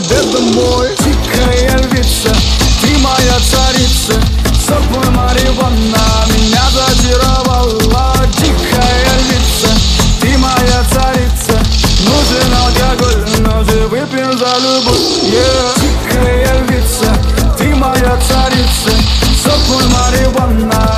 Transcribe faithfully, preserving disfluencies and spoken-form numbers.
деда мой. Дикая львица, ты моя царица, сопла Мариванна меня зачаровала. Дикая львица, ты моя царица, нужен алкоголь, но же выпьем за любовь. Yeah. Дикая львица, ты моя царица, сопла Мариванна